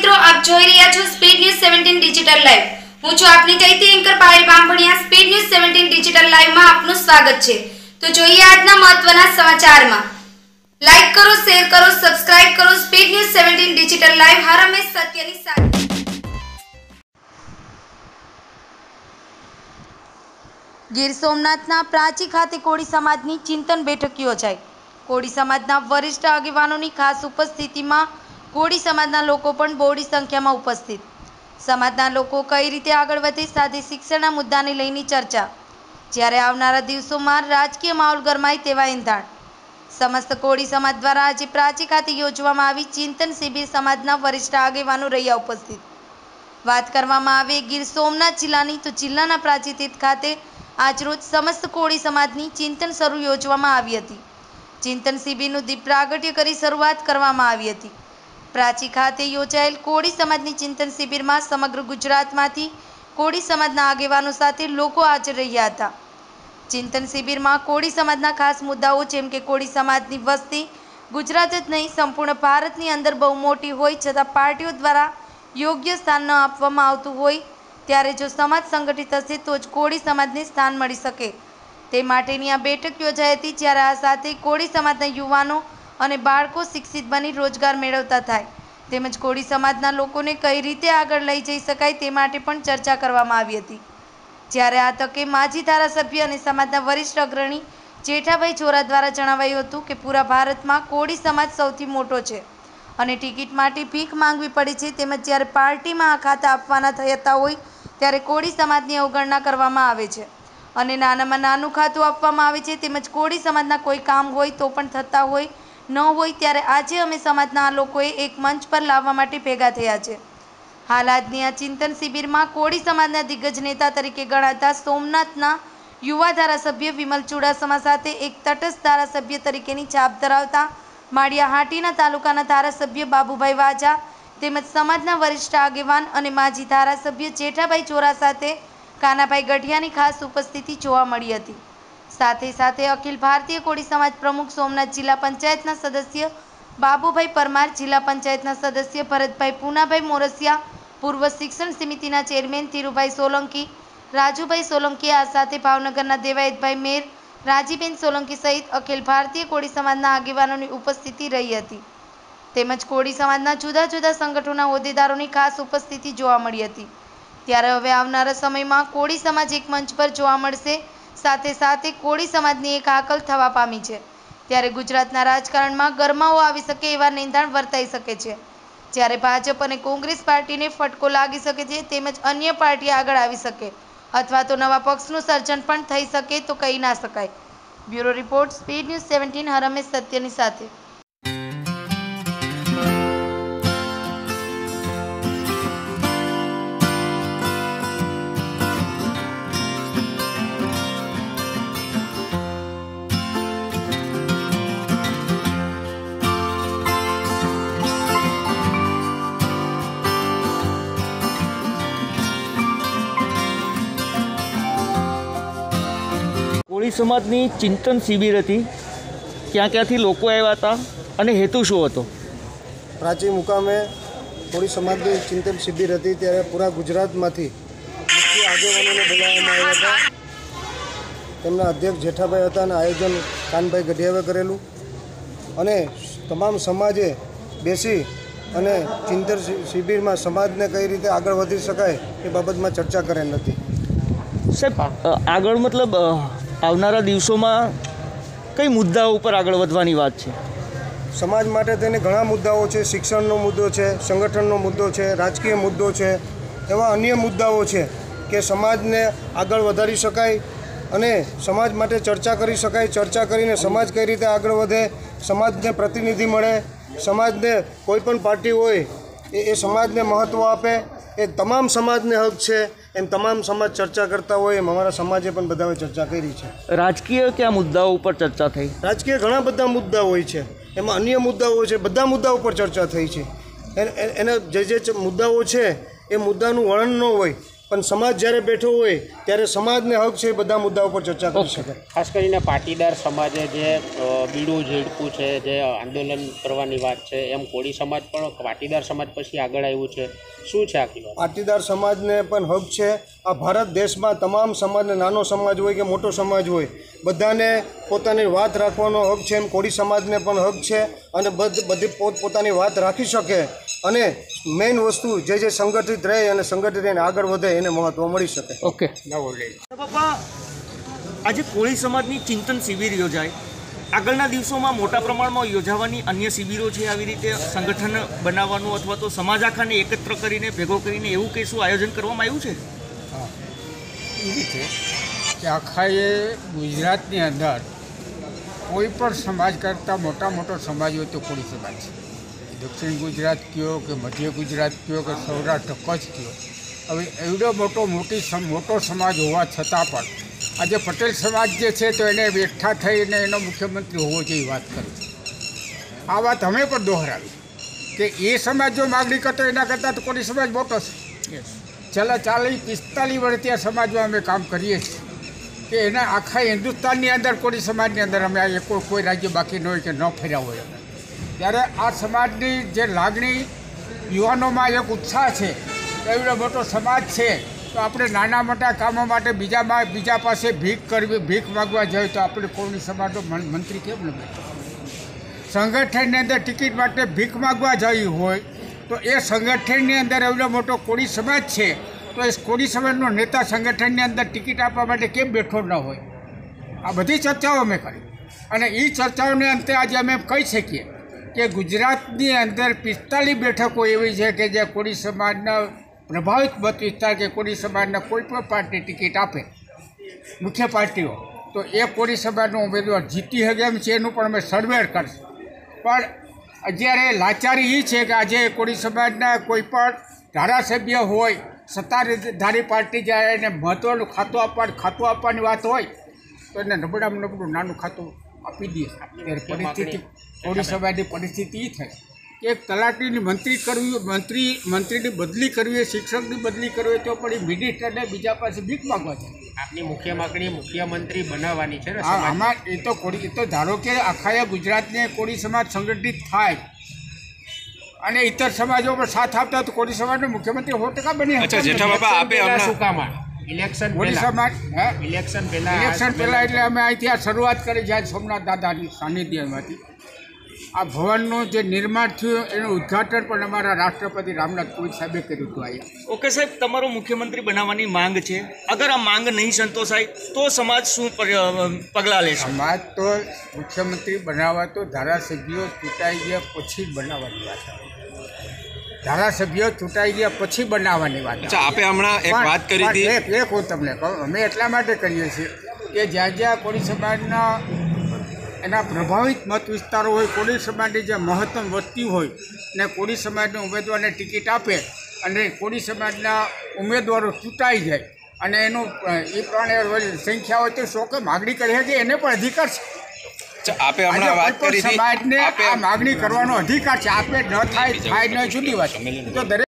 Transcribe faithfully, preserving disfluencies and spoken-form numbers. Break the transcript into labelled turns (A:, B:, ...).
A: મિત્રો, આપ જોઈ રહ્યા છો speed news seventeen digital live. હું છું આપની ચૈતી anchor Payal Bambhaniya. Speed news seventeen digital live માં આપનું સ્વાગત છે। તો જોઈએ આજના મહત્વના સમાચારમાં। લાઈક કરો, શેર કરો, સબસ્ક્રાઇબ કરો। Speed news seventeen digital live હર હંમેશ સત્યની સાથે। ગીર સોમનાથના પ્રાચી ખાતે કોળી સમાજની ચિંતન બેઠક યોજાઈ। કોળી સમાજના વરિષ્ઠ આગેવાનોની ખાસ ઉપસ્થિતિમાં કોળી સમાજના લોકો પણ બહોળી સંખ્યામાં ઉપસ્થિત। સમાજના લોકો કઈ રીતે આગળ વધે સાથે શિક્ષણના મુદ્દાને લઈને ચર્ચા। જ્યારે આવનારા દિવસોમાં રાજકીય માહોલ ગરમાય તેવા એંધાણ। સમસ્ત કોળી સમાજ દ્વારા આજે પ્રાચી ખાતે યોજવામાં આવી ચિંતન શિબિર સમાજના વરિષ્ઠ આગેવાનો રહ્યા ઉપસ્થિત। વાત કરવામાં આવે ગીર સોમનાથ જિલ્લાની તો જિલ્લાના પ્રાચી તીર્થ ખાતે આજરોજ સમસ્ત કોળી સમાજની ચિંતન શરૂ યોજવામાં આવી હતી। ચિંતન શિબિરનું દીપ પ્રાગટ્ય કરી શરૂઆત કરવામાં આવી હતી। પ્રાચી ખાતે યોજાયેલ કોળી સમાજની ચિંતન શિબિરમાં સમગ્ર ગુજરાતમાંથી કોળી સમાજના આગેવાનો સાથે લોકો હાજર રહ્યા હતા। ચિંતન શિબિરમાં કોળી સમાજના ખાસ મુદ્દાઓ જેમ કે કોળી સમાજની વસ્તી ગુજરાત જ નહીં સંપૂર્ણ ભારતની અંદર બહુ મોટી હોય છતાં પાર્ટીઓ દ્વારા યોગ્ય સ્થાન ન આપવામાં આવતું હોય ત્યારે જો સમાજ સંગઠિત થશે તો જ કોળી સમાજને સ્થાન મળી શકે તે માટેની આ બેઠક યોજાઈ હતી। જ્યારે આ સાથે કોળી સમાજના યુવાનો અને બાળકો શિક્ષિત બની રોજગાર મેળવતા થાય તેમજ કોળી સમાજના લોકોને કઈ રીતે આગળ લઈ જઈ શકાય તે માટે પણ ચર્ચા કરવામાં આવી હતી। જ્યારે આ તકે માજી ધારાસભ્ય અને સમાજના વરિષ્ઠ અગ્રણી જેઠાભાઈ ચોરા દ્વારા જણાવાયું હતું કે પૂરા ભારતમાં કોળી સમાજ સૌથી મોટો છે અને ટિકિટ માટે ભીખ માંગવી પડે છે તેમજ જ્યારે પાર્ટીમાં આ ખાતા આપવાના થતા હોય ત્યારે કોળી સમાજની અવગણના કરવામાં આવે છે અને નાનામાં નાનું ખાતું આપવામાં આવે છે તેમજ કોળી સમાજના કોઈ કામ હોય તો પણ થતા હોય ન હોય ત્યારે આજે અમે સમાજના આ લોકોએ એક મંચ પર લાવવા માટે ભેગા થયા છે। હાલ આજની આ ચિંતન શિબિરમાં કોળી સમાજના દિગ્ગજ નેતા તરીકે ગણાતા સોમનાથના યુવા ધારાસભ્ય વિમલ ચુડાસમા સાથે એક તટસ્થ ધારાસભ્ય તરીકેની છાપ ધરાવતા માળિયા હાટીના તાલુકાના ધારાસભ્ય બાબુભાઈ વાજા તેમજ સમાજના વરિષ્ઠ આગેવાન અને માજી ધારાસભ્ય જેઠાભાઈ ચોરા સાથે કાનાભાઈ ગઢિયાની ખાસ ઉપસ્થિતિ જોવા મળી હતી। સાથે સાથે અખિલ ભારતીય કોળી સમાજ પ્રમુખ સોમનાથ જિલ્લા પંચાયતના સદસ્ય બાબુભાઈ પરમાર, જિલ્લા પંચાયતના સદસ્ય ભરતભાઈ પૂનાભાઈ મોરસિયા, પૂર્વ શિક્ષણ સમિતિના ચેરમેન ધીરુભાઈ સોલંકી, રાજુભાઈ સોલંકી આ સાથે ભાવનગરના દેવાયતભાઈ મેર, રાજીબેન સોલંકી સહિત અખિલ ભારતીય કોળી સમાજના આગેવાનોની ઉપસ્થિતિ રહી હતી તેમજ કોળી સમાજના જુદા જુદા સંગઠનોના હોદ્દેદારોની ખાસ ઉપસ્થિતિ જોવા મળી હતી। ત્યારે હવે આવનારા સમયમાં કોળી સમાજ એક મંચ પર જોવા મળશે સાથે સાથે કોળી સમાજની એક હાકલ થવા પામી છે ત્યારે ગુજરાતના રાજકારણમાં ગરમાવો આવી શકે એવા નિંદાણ વર્તાઈ શકે છે। જ્યારે ભાજપ અને કોંગ્રેસ પાર્ટીને ફટકો લાગી શકે છે તેમજ અન્ય પાર્ટી આગળ આવી શકે અથવા તો નવા પક્ષનું સર્જન પણ થઈ શકે તો કહી ના શકાય। Bureau report, speed news seventeen હર હંમેશ સત્યની સાથે।
B: કોળી સમાજની ચિંતન શિબિર હતી, ક્યાં ક્યાંથી લોકો આવ્યા હતા અને હેતુ શું હતો?
C: પ્રાચી મુકામે કોળી સમાજની ચિંતન શિબિર હતી ત્યારે પૂરા ગુજરાતમાંથી મુખ્ય આગેવાનોને બોલાવવામાં આવ્યા હતા। તેમના અધ્યક્ષ જેઠાભાઈ હતા અને આયોજન કાનભાઈ ગઢિયાએ કરેલું અને તમામ સમાજે બેસી અને ચિંતન શિબિરમાં સમાજને કઈ રીતે આગળ વધી શકાય એ બાબતમાં ચર્ચા કરેલ હતી।
B: સાહેબ, આગળ મતલબ આવનારા દિવસોમાં કઈ મુદ્દાઓ ઉપર આગળ વધવાની વાત છે?
C: સમાજ માટે તેને ઘણા મુદ્દાઓ છે। શિક્ષણનો મુદ્દો છે, સંગઠનનો મુદ્દો છે, રાજકીય મુદ્દો છે, એવા અન્ય મુદ્દાઓ છે કે સમાજને આગળ વધારી શકાય અને સમાજ માટે ચર્ચા કરી શકાય। ચર્ચા કરીને સમાજ કઈ રીતે આગળ વધે, સમાજને પ્રતિનિધિ મળે, સમાજને કોઈ પણ પાર્ટી હોય એ એ સમાજને મહત્ત્વ આપે, એ તમામ સમાજને હક છે એમ તમામ સમાજ ચર્ચા કરતા હોય એમ અમારા સમાજે પણ બધાએ ચર્ચા કરી છે।
B: રાજકીય કયા મુદ્દાઓ ઉપર ચર્ચા થઈ?
C: રાજકીય ઘણા બધા મુદ્દા હોય છે, એમાં અન્ય મુદ્દાઓ છે, બધા મુદ્દાઓ ઉપર ચર્ચા થઈ છે। એને જે જે મુદ્દાઓ છે એ મુદ્દાનું વર્ણન ન હોય પણ સમાજ જ્યારે બેઠો હોય ત્યારે સમાજને હક છે એ બધા મુદ્દાઓ પર ચર્ચા કરી શકે.
D: ખાસ કરીને પાટીદાર સમાજે જે અ, બીડું ઝીડકું છે, જે આંદોલન કરવાની વાત છે, એમ કોળી સમાજ પણ પાટીદાર સમાજ પછી આગળ આવ્યું છે. શું છે આખી વાત?
C: પાટીદાર સમાજને પણ હક છે. આ ભારત દેશમાં તમામ સમાજને, નાનો સમાજ હોય કે મોટો સમાજ હોય, બધાને પોતાની વાત રાખવાનો હક છે. એમ કોળી સમાજને પણ હક છે અને બધ બધી પોત પોતાની વાત રાખી શકે અને મેઇન વસ્તુ જે જે સંગઠિત રહે અને સંગઠિત રહીને આગળ વધે એને મહત્ત્વ મળી શકે.
B: ઓકે બાપા, આજે કોળી સમાજની ચિંતન શિબિર યોજાય. આગળના દિવસોમાં મોટા પ્રમાણમાં યોજાવાની અન્ય શિબિરો છે. આવી રીતે સંગઠન બનાવવાનું અથવા તો સમાજ આખાને એકત્ર કરીને ભેગો કરીને એવું કંઈ શું આયોજન કરવામાં આવ્યું છે?
E: હા, એ રીતે કે આખા એ ગુજરાતની અંદર કોઈ પણ સમાજ કરતાં મોટા મોટો સમાજ હોય તો કોળી સમાજ છે. દક્ષિણ ગુજરાત કયો કે મધ્ય ગુજરાત કયો કે સૌરાષ્ટ્ર કચ્છ કયો, હવે એવડો મોટો મોટી મોટો સમાજ હોવા છતાં પણ આજે પટેલ સમાજ જે છે તો એને એકઠા થઈને એનો મુખ્યમંત્રી હોવો જોઈએ વાત કરી છે. આ વાત અમે પણ દોહરાવી કે એ સમાજ જો માગણી કરતો એના કરતાં તો કોળી સમાજ મોટો છે. છેલ્લા ચાલીસ પિસ્તાલીસ વર્ષથી આ સમાજમાં અમે કામ કરીએ છીએ કે એના આખા હિન્દુસ્તાનની અંદર કોળી સમાજની અંદર અમે આ કોઈ કોઈ રાજ્ય બાકી ન હોય કે ન ફર્યા હોય અમે. ત્યારે આ સમાજની જે લાગણી, યુવાનોમાં એક ઉત્સાહ છે, એવડો મોટો સમાજ છે તો આપણે નાના મોટા કામો માટે બીજામાં બીજા પાસે ભીખ કરવી, ભીખ માગવા જાય તો આપણે કોળી સમાજનો મંત્રી કેમ ન બને? સંગઠનની અંદર ટિકિટ માટે ભીખ માગવા જવી હોય તો એ સંગઠનની અંદર એવડો મોટો કોળી સમાજ છે તો એ કોળી સમાજનો નેતા સંગઠનની અંદર ટિકિટ આપવા માટે કેમ બેઠો ન હોય? આ બધી ચર્ચાઓ અમે કરી અને એ ચર્ચાઓને અંતે આજે અમે કહી શકીએ કે ગુજરાતની અંદર પિસ્તાલીસ બેઠકો એવી છે કે જે કોળી સમાજના પ્રભાવિત મત વિસ્તાર કે કોળી સમાજના કોઈ પણ પાર્ટી ટિકિટ આપે, મુખ્ય પાર્ટીઓ, તો એ કોળી સમાજનો ઉમેદવાર જીતી શકે એમ છે. એનું પણ અમે સર્વે કરશું. પણ અત્યારે લાચારી એ છે કે આજે કોળી સમાજના કોઈ પણ ધારાસભ્ય હોય, સત્તાધારી પાર્ટી જાય એને મહત્ત્વનું ખાતું આપવાનું ખાતું આપવાની વાત હોય તો એને નબળામાં નબળું નાનું ખાતું આપી દે. ત્યારે પરિસ્થિતિ કોળી સમાજની પરિસ્થિતિ એ થાય કે એક તલાટીની મંત્રી કરવી, મંત્રી મંત્રીની બદલી કરવી, શિક્ષકની બદલી કરવી તો પણ એ મિનિસ્ટરને બીજા પાસે ભીખ માગવા જાય.
D: આપની મુખ્ય માગણી મુખ્યમંત્રી બનાવવાની છે ને
E: હા,
D: સમાજ?
E: આમાં એ તો કોળી એ તો ધારો કે આખા ગુજરાતને કોળી સમાજ સંગઠિત થાય અને ઇતર સમાજો પણ સાથ આપતા તો કોળી સમાજનો મુખ્યમંત્રી સો ટકા બની
F: અચ્છા જેઠા બાપા, આપે
D: પહેલા શું
F: હમણાં
D: કામ આવે? ઇલેક્શન
E: કોળી
D: પહેલા
E: સમાજ હે
D: ઇલેક્શન પહેલા
E: ઇલેક્શન પહેલાં એટલે અમે અહીંથી આ શરૂઆત કરી જાય સોમનાથ દાદાની સાનિધ્યમાંથી. આ ભવનનું જે નિર્માણ થયું એનું ઉદ્ઘાટન પણ અમારા રાષ્ટ્રપતિ રામનાથ કોવિંદ સાહેબે કર્યું હતું અહીંયા.
B: ઓકે સાહેબ, તમારો મુખ્યમંત્રી બનાવવાની માંગ છે. અગર આ માંગ નહીં સંતોષાય તો સમાજ શું પગલાં લેશે?
E: સમાજ તો મુખ્યમંત્રી બનાવવા તો ધારાસભ્યો ચૂંટાઈ ગયા પછી જ બનાવવાની વાત આવે. ધારાસભ્યો ચૂંટાઈ ગયા પછી બનાવવાની વાત.
F: અચ્છા, આપે હમણાં એક વાત કરી હતી.
E: એક એક હું તમને કહું, અમે એટલા માટે કરીએ છીએ કે જ્યાં જ્યાં કોળી સમાજના એના પ્રભાવિત મત વિસ્તારો હોય, કોળી સમાજની જે મહત્તમ વસ્તી હોય ને કોળી સમાજના ઉમેદવારને ટિકિટ આપે અને કોળી સમાજના ઉમેદવારો ચૂંટાઈ જાય અને એનું એ પ્રમાણે સંખ્યા હોય તો શો કે માગણી કરી શકે એને પણ અધિકાર છે.
F: આપે હમણાં વાત કરી હતી.
E: સમાજને
F: આપે
E: આ માગણી કરવાનો અધિકાર છે. આપે ન થાય થાય ન જુદી વાત તો દરેક